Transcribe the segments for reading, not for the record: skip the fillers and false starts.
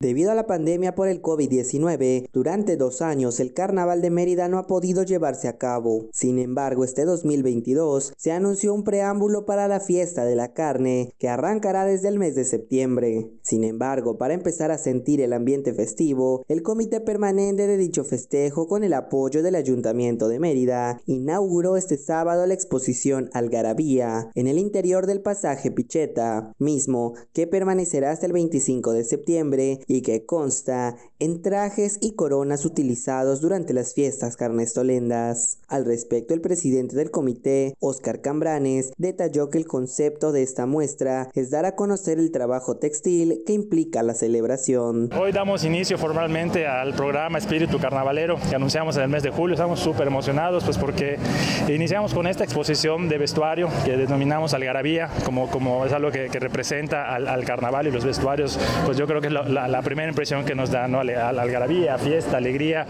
Debido a la pandemia por el COVID-19, durante 2 años el Carnaval de Mérida no ha podido llevarse a cabo. Sin embargo, este 2022 se anunció un preámbulo para la fiesta de la carne que arrancará desde el mes de septiembre. Sin embargo, para empezar a sentir el ambiente festivo, el comité permanente de dicho festejo, con el apoyo del Ayuntamiento de Mérida, inauguró este sábado la exposición Algarabía en el interior del pasaje Pichet, mismo que permanecerá hasta el 25 de septiembre y que consta en trajes y coronas utilizados durante las fiestas carnestolendas. Al respecto, el presidente del comité, Óscar Cambranes, detalló que el concepto de esta muestra es dar a conocer el trabajo textil que implica la celebración. Hoy damos inicio formalmente al programa Espíritu Carnavalero que anunciamos en el mes de julio. Estamos súper emocionados pues porque iniciamos con esta exposición de vestuario que denominamos Algarabía, como es algo que representa al carnaval y los vestuarios. Pues yo creo que es la primera impresión que nos da, ¿no? Algarabía, fiesta, alegría.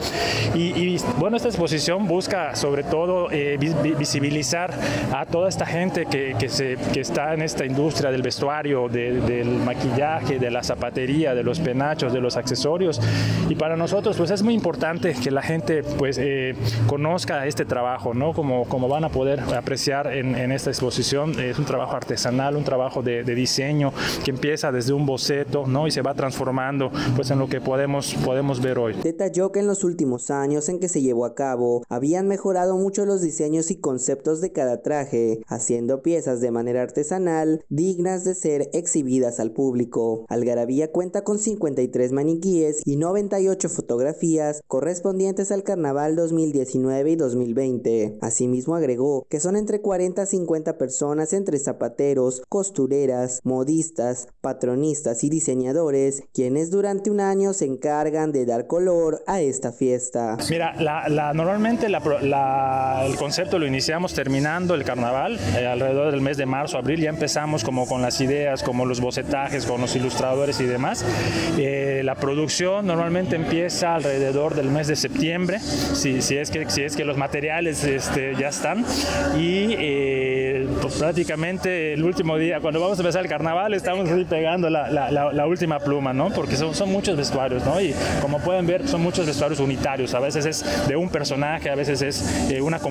Y bueno, esta exposición busca sobre todo visibilizar a toda esta gente que está en esta industria del vestuario, del maquillaje, de la zapatería, de los penachos, de los accesorios. Y para nosotros pues es muy importante que la gente pues conozca este trabajo, ¿no? Como van a poder apreciar en esta exposición, es un trabajo artesanal, un trabajo de diseño que empieza desde un boceto, ¿no? Y se va transformando pues en lo que podemos ver hoy. Detalló que en los últimos años en que se llevó a cabo habían mejorado mucho los diseños y conceptos de cada traje, haciendo piezas de manera artesanal dignas de ser exhibidas al público. Algarabía cuenta con 53 maniquíes y 98 fotografías correspondientes al Carnaval 2019 y 2020. Asimismo agregó que son entre 40 a 50 personas entre zapateros, costureras, modistas, patronistas y diseñadores, quienes durante un año se encargan de dar color a esta fiesta. Mira, normalmente el concepto lo iniciamos terminando el carnaval, alrededor del mes de marzo, abril, ya empezamos como con las ideas, como los bocetajes, con los ilustradores y demás. La producción normalmente empieza alrededor del mes de septiembre, si es que los materiales ya están, y pues prácticamente el último día, cuando vamos a empezar el carnaval, estamos ahí pegando la última pluma, ¿no? Porque son muchos vestuarios, ¿no? Y como pueden ver, son muchos vestuarios unitarios. A veces es de un personaje, a veces es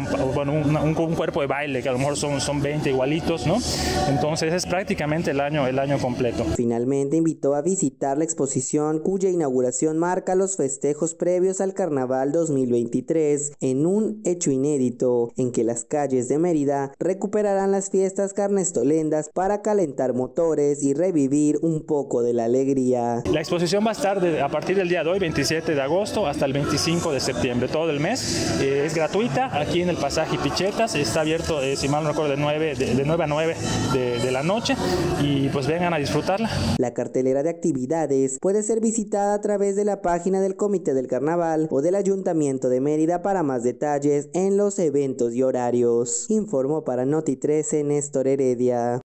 un cuerpo de baile, que a lo mejor son 20 igualitos, ¿no? Entonces es prácticamente el año completo. Finalmente invitó a visitar la exposición, cuya inauguración marca los festejos previos al Carnaval 2023, en un hecho inédito en que las calles de Mérida recuperarán las fiestas carnestolendas para calentar motores y revivir un poco de la alegría. La exposición va a estar a partir del día de hoy, 27 de agosto, hasta el 25 de septiembre, todo el mes. Es gratuita aquí en el pasaje Pichetas, está abierto, si mal no recuerdo, de 9 a 9 de la noche, y pues vengan a disfrutarla. La cartelera de actividades puede ser visitada a través de la página del Comité del Carnaval o del Ayuntamiento de Mérida para más detalles en los eventos y horarios. Informó para Noti 13 Néstor Heredia.